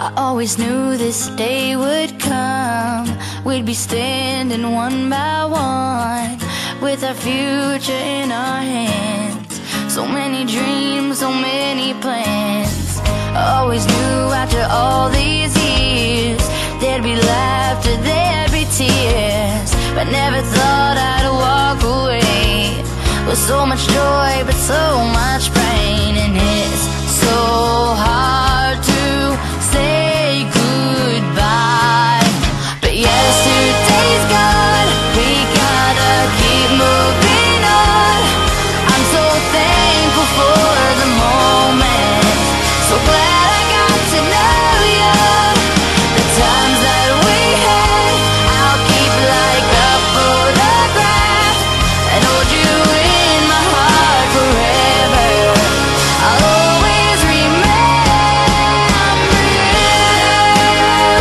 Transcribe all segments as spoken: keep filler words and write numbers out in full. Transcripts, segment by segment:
I always knew this day would come. We'd be standing one by one, with our future in our hands. So many dreams, so many plans. I always knew after all these years there'd be laughter, there'd be tears, but never thought I'd walk away with so much joy but so much pain. And it's so hard to say goodbye, but yesterday's gone, we gotta keep moving on. I'm so thankful for the moment, so glad I got to know you. The times that we had, I'll keep like a photograph and hold you in my heart forever. I'll always remember you.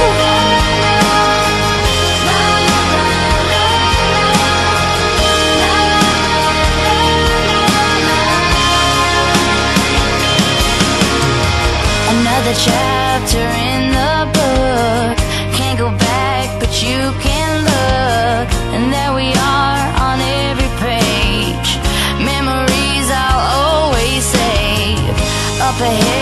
Another chapter in the book, can't go back but you can look, and there we are on every page, memories I'll always save. Up ahead